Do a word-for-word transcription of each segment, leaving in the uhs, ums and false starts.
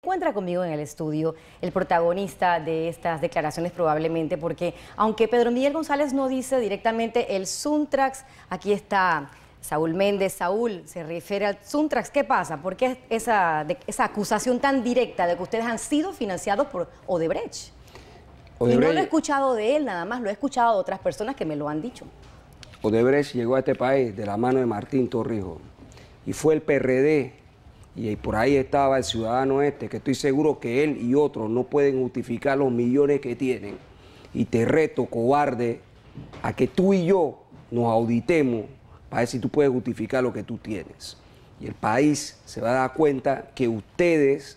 encuentra conmigo en el estudio el protagonista de estas declaraciones probablemente, porque aunque Pedro Miguel González no dice directamente el Suntrax, aquí está Saúl Méndez. Saúl, se refiere al Suntrax. ¿Qué pasa? ¿Por qué esa, de, esa acusación tan directa de que ustedes han sido financiados por Odebrecht? Odebrecht? Y no lo he escuchado de él nada más, lo he escuchado de otras personas que me lo han dicho. Odebrecht llegó a este país de la mano de Martín Torrijos y fue el P R D, y por ahí estaba el ciudadano este, que estoy seguro que él y otros no pueden justificar los millones que tienen. Y te reto, cobarde, a que tú y yo nos auditemos para ver si tú puedes justificar lo que tú tienes. Y el país se va a dar cuenta que ustedes,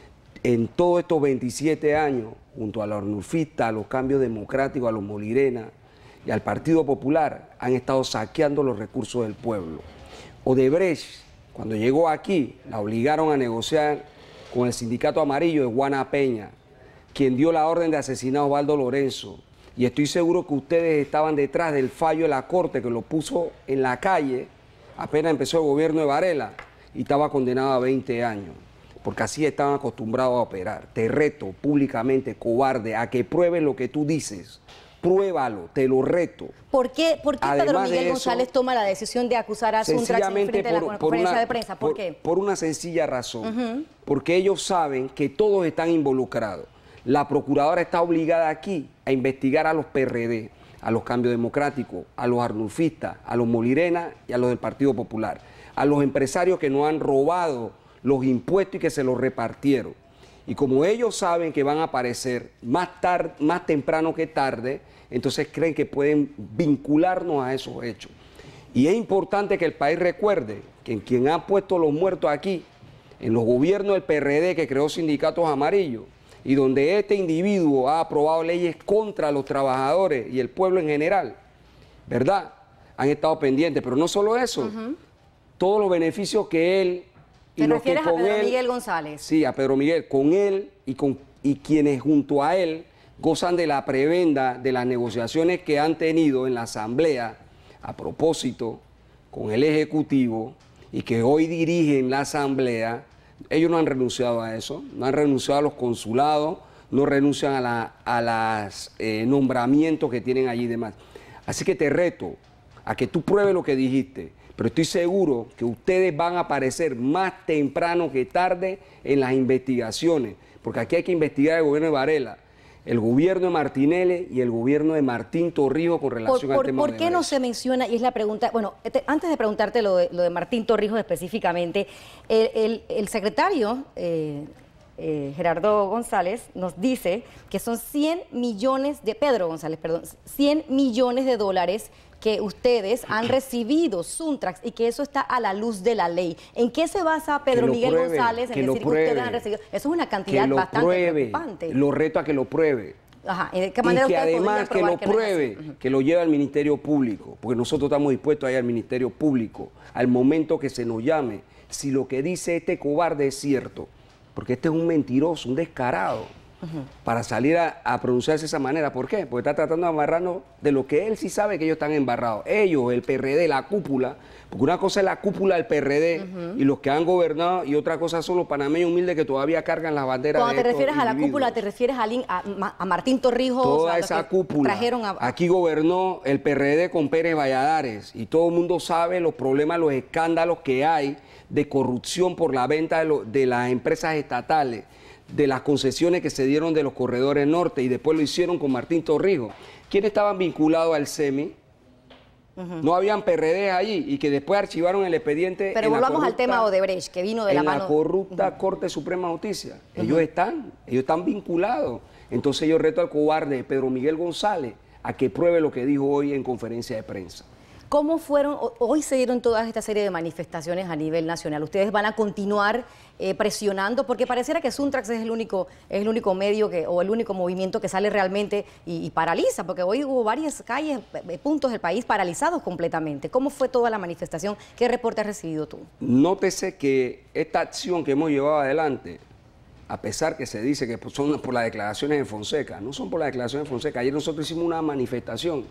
en todos estos veintisiete años, junto a los arnulfistas, a los cambios democráticos, a los Molirena y al Partido Popular, han estado saqueando los recursos del pueblo. Odebrecht, cuando llegó aquí, la obligaron a negociar con el sindicato amarillo de Juana Peña, quien dio la orden de asesinar a Osvaldo Lorenzo. Y estoy seguro que ustedes estaban detrás del fallo de la Corte que lo puso en la calle, apenas empezó el gobierno de Varela, y estaba condenado a veinte años, porque así estaban acostumbrados a operar. Te reto públicamente, cobarde, a que pruebes lo que tú dices. Pruébalo, te lo reto. ¿Por qué, por qué Pedro Miguel eso, González toma la decisión de acusar a Suntrax en frente de la por, conferencia una, de prensa? ¿Por, por qué? Por una sencilla razón. Uh-huh. Porque ellos saben que todos están involucrados. La procuradora está obligada aquí a investigar a los P R D, a los Cambios Democráticos, a los arnulfistas, a los Molirena y a los del Partido Popular, a los empresarios que nos han robado los impuestos y que se los repartieron. Y como ellos saben que van a aparecer más, tarde, más temprano que tarde, entonces creen que pueden vincularnos a esos hechos. Y es importante que el país recuerde que en quien ha puesto los muertos aquí, en los gobiernos del P R D que creó sindicatos amarillos, y donde este individuo ha aprobado leyes contra los trabajadores y el pueblo en general, ¿verdad? Han estado pendientes, pero no solo eso, uh-huh. todos los beneficios que él... ¿Te refieres a Pedro Miguel González? Sí, a Pedro Miguel, con él y, con, y quienes junto a él gozan de la prebenda de las negociaciones que han tenido en la Asamblea a propósito con el Ejecutivo y que hoy dirigen la Asamblea. Ellos no han renunciado a eso, no han renunciado a los consulados, no renuncian a, la, a los eh, nombramientos que tienen allí y demás. Así que te reto a que tú pruebes lo que dijiste, pero estoy seguro que ustedes van a aparecer más temprano que tarde en las investigaciones, porque aquí hay que investigar el gobierno de Varela, el gobierno de Martinelli y el gobierno de Martín Torrijos con relación por, por, al tema ¿Por qué no se menciona? Y es la pregunta, bueno, te, antes de preguntarte lo de, lo de Martín Torrijos específicamente, el, el, el secretario eh, eh, Gerardo González nos dice que son cien millones de, Pedro González, perdón, cien millones de dólares que ustedes han recibido, Suntrax, y que eso está a la luz de la ley. ¿En qué se basa Pedro Miguel pruebe, González en decir que ustedes han recibido? Eso es una cantidad bastante pruebe, preocupante. Lo reto a que lo pruebe. Ajá, ¿y de qué manera y que además que lo que pruebe, no uh-huh. que lo lleve al Ministerio Público, porque nosotros estamos dispuestos a ir al Ministerio Público al momento que se nos llame, si lo que dice este cobarde es cierto, porque este es un mentiroso, un descarado, uh-huh. para salir a, a pronunciarse de esa manera. ¿Por qué? Porque está tratando de amarrarnos de lo que él sí sabe que ellos están embarrados. Ellos, el P R D, la cúpula, porque una cosa es la cúpula del P R D uh-huh. y los que han gobernado, y otra cosa son los panameños humildes que todavía cargan las banderas. Cuando de te refieres a la individuos. cúpula, te refieres a, a, a Martín Torrijos. Toda a esa cúpula. A... Aquí gobernó el P R D con Pérez Valladares y todo el mundo sabe los problemas, los escándalos que hay de corrupción por la venta de, lo, de las empresas estatales, de las concesiones que se dieron de los corredores norte y después lo hicieron con Martín Torrijos. ¿Quiénes estaban vinculados al SEMI? Uh-huh. No habían P R D allí y que después archivaron el expediente. Pero volvamos corrupta, al tema Odebrecht, que vino de la mano. En la corrupta uh-huh. Corte Suprema de Justicia. Uh-huh. Ellos están, ellos están vinculados. Entonces yo reto al cobarde Pedro Miguel González a que pruebe lo que dijo hoy en conferencia de prensa. ¿Cómo fueron, hoy se dieron toda esta serie de manifestaciones a nivel nacional? ¿Ustedes van a continuar eh, presionando? Porque pareciera que Suntrax es el único, es el único medio que, o el único movimiento que sale realmente y, y paraliza, porque hoy hubo varias calles, puntos del país paralizados completamente. ¿Cómo fue toda la manifestación? ¿Qué reporte has recibido tú? Nótese que esta acción que hemos llevado adelante, a pesar que se dice que son por las declaraciones de Fonseca, no son por las declaraciones de Fonseca. Ayer nosotros hicimos una manifestación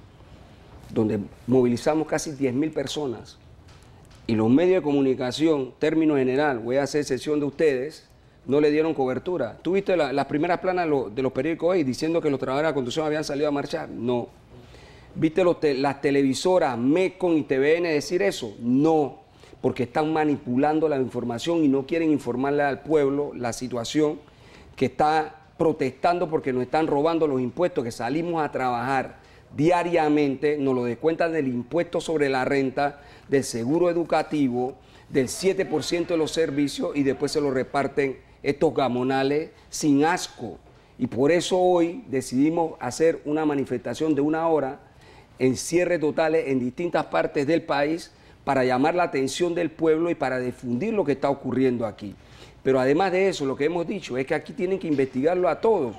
donde movilizamos casi diez mil personas y los medios de comunicación, término general, voy a hacer excepción de ustedes, no le dieron cobertura. ¿Tú viste la, las primeras planas de los, de los periódicos hoy diciendo que los trabajadores de la construcción habían salido a marchar? No. ¿Viste los te, las televisoras, MECON y T V N decir eso? No, porque están manipulando la información y no quieren informarle al pueblo la situación que está protestando porque nos están robando los impuestos, que salimos a trabajar diariamente, nos lo descuentan del impuesto sobre la renta, del seguro educativo, del siete por ciento de los servicios y después se lo reparten estos gamonales sin asco. Y por eso hoy decidimos hacer una manifestación de una hora en cierres totales en distintas partes del país para llamar la atención del pueblo y para difundir lo que está ocurriendo aquí. Pero además de eso, lo que hemos dicho es que aquí tienen que investigarlo a todos.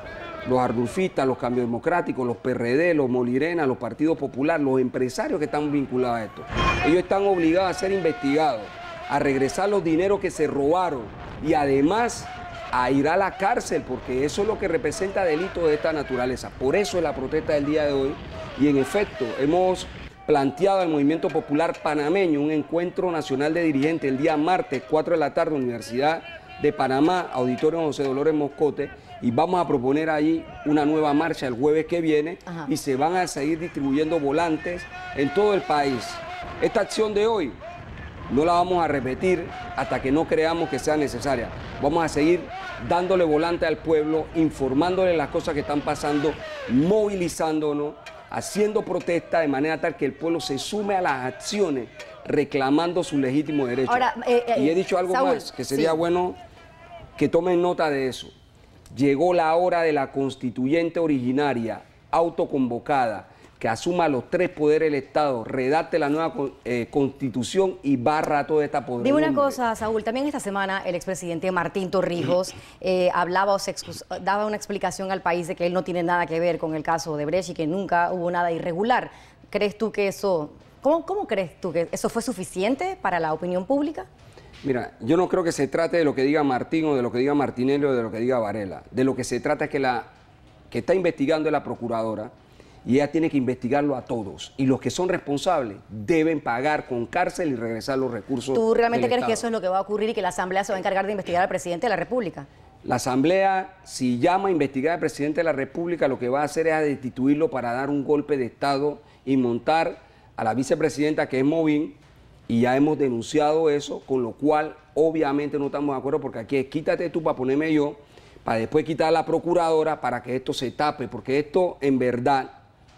Los ardulfistas, los cambios democráticos, los P R D, los Molirena, los partidos populares, los empresarios que están vinculados a esto. Ellos están obligados a ser investigados, a regresar los dineros que se robaron y además a ir a la cárcel, porque eso es lo que representa delitos de esta naturaleza. Por eso es la protesta del día de hoy y en efecto hemos planteado al Movimiento Popular Panameño un encuentro nacional de dirigentes el día martes, cuatro de la tarde, Universidad de Panamá, Auditorio José Dolores Moscote, y vamos a proponer ahí una nueva marcha el jueves que viene. Ajá. Y se van a seguir distribuyendo volantes en todo el país. Esta acción de hoy no la vamos a repetir hasta que no creamos que sea necesaria. Vamos a seguir dándole volante al pueblo, informándole las cosas que están pasando, movilizándonos, haciendo protesta de manera tal que el pueblo se sume a las acciones reclamando su legítimo derecho. Ahora, eh, eh, y he dicho algo Saúl, más, que sería sí. bueno que tomen nota de eso. Llegó la hora de la constituyente originaria, autoconvocada, que asuma los tres poderes del Estado, redacte la nueva eh, constitución y barra toda esta podredumbre. Dime una cosa, Saúl, también esta semana el expresidente Martín Torrijos eh, hablaba o se daba una explicación al país de que él no tiene nada que ver con el caso de Brecht y que nunca hubo nada irregular. ¿Crees tú que eso, cómo, cómo crees tú que eso fue suficiente para la opinión pública? Mira, yo no creo que se trate de lo que diga Martín o de lo que diga Martinelli o de lo que diga Varela. De lo que se trata es que la que está investigando es la procuradora, y ella tiene que investigarlo a todos. Y los que son responsables deben pagar con cárcel y regresar los recursos. ¿Tú realmente crees Estado. que eso es lo que va a ocurrir y que la Asamblea se va a encargar de investigar al presidente de la República? La Asamblea, si llama a investigar al presidente de la República, lo que va a hacer es a destituirlo para dar un golpe de Estado y montar a la vicepresidenta, que es Movín, y ya hemos denunciado eso, con lo cual obviamente no estamos de acuerdo, porque aquí es quítate tú para ponerme yo, para después quitar a la procuradora para que esto se tape, porque esto en verdad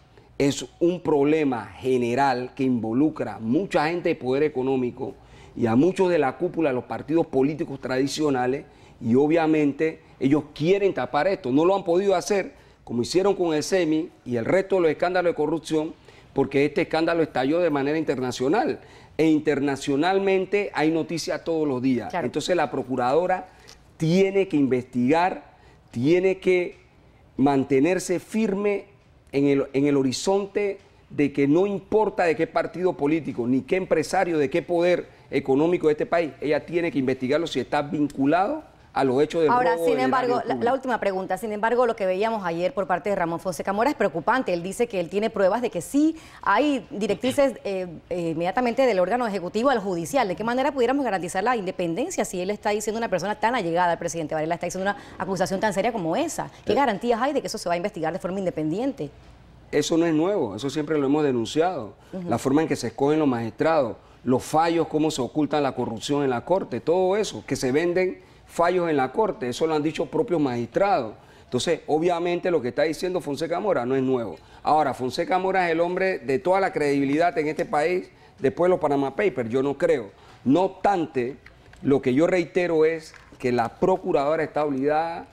es un problema general que involucra a mucha gente de poder económico y a muchos de la cúpula de los partidos políticos tradicionales, y obviamente ellos quieren tapar esto. No lo han podido hacer como hicieron con el SEMI y el resto de los escándalos de corrupción, porque este escándalo estalló de manera internacional e internacionalmente hay noticias todos los días. Claro. Entonces la procuradora tiene que investigar, tiene que mantenerse firme En el, en el horizonte de que no importa de qué partido político, ni qué empresario, de qué poder económico de este país, ella tiene que investigarlo si está vinculado a los hechos del robo. Ahora, sin embargo, la, la última pregunta, sin embargo, lo que veíamos ayer por parte de Ramón Fonseca Mora es preocupante. Él dice que él tiene pruebas de que sí hay directrices eh, eh, inmediatamente del órgano ejecutivo al judicial. ¿De qué manera pudiéramos garantizar la independencia si él está diciendo una persona tan allegada al presidente Varela, está diciendo una acusación tan seria como esa? ¿Qué garantías hay de que eso se va a investigar de forma independiente? Eso no es nuevo, eso siempre lo hemos denunciado. Uh-huh. La forma en que se escogen los magistrados, los fallos, cómo se oculta la corrupción en la Corte, todo eso, que se venden fallos en la Corte, eso lo han dicho propios magistrados. Entonces, obviamente lo que está diciendo Fonseca Mora no es nuevo. Ahora, Fonseca Mora es el hombre de toda la credibilidad en este país después de los Panama Papers, yo no creo. No obstante, lo que yo reitero es que la procuradora está obligada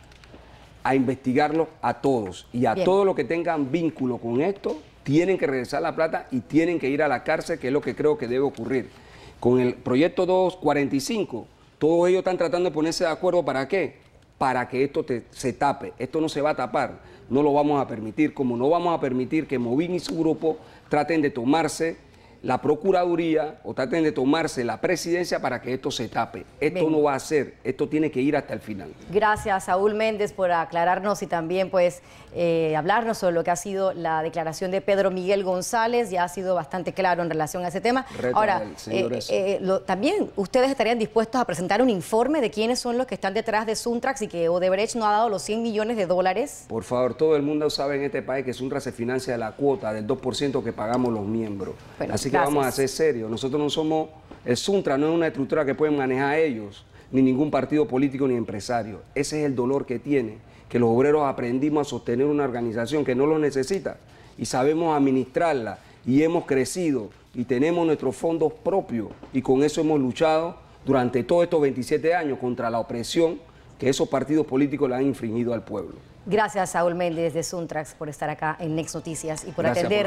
a investigarlos a todos y a Bien. todos los que tengan vínculo con esto tienen que regresar la plata y tienen que ir a la cárcel, que es lo que creo que debe ocurrir. Con el proyecto doscientos cuarenta y cinco, todos ellos están tratando de ponerse de acuerdo. ¿Para qué? Para que esto te, se tape. Esto no se va a tapar, no lo vamos a permitir, como no vamos a permitir que Movín y su grupo traten de tomarse la Procuraduría o traten de tomarse la presidencia para que esto se tape. Esto Bien. no va a ser, esto tiene que ir hasta el final. Gracias, Saúl Méndez, por aclararnos y también pues eh, hablarnos sobre lo que ha sido la declaración de Pedro Miguel González. Ya ha sido bastante claro en relación a ese tema. Reto Ahora, él, eh, eh, lo, también ustedes estarían dispuestos a presentar un informe de quiénes son los que están detrás de Suntrax y que Odebrecht no ha dado los cien millones de dólares. Por favor, todo el mundo sabe en este país que Suntrax se financia de la cuota del dos por ciento que pagamos los miembros. Bueno, Así que gracias. Vamos a ser serios. Nosotros no somos, el Suntrax no es una estructura que pueden manejar ellos, ni ningún partido político ni empresario. Ese es el dolor que tiene, que los obreros aprendimos a sostener una organización que no lo necesita y sabemos administrarla y hemos crecido y tenemos nuestros fondos propios y con eso hemos luchado durante todos estos veintisiete años contra la opresión que esos partidos políticos le han infringido al pueblo. Gracias, Saúl Méndez de Suntrax, por estar acá en Next Noticias y por Gracias atender.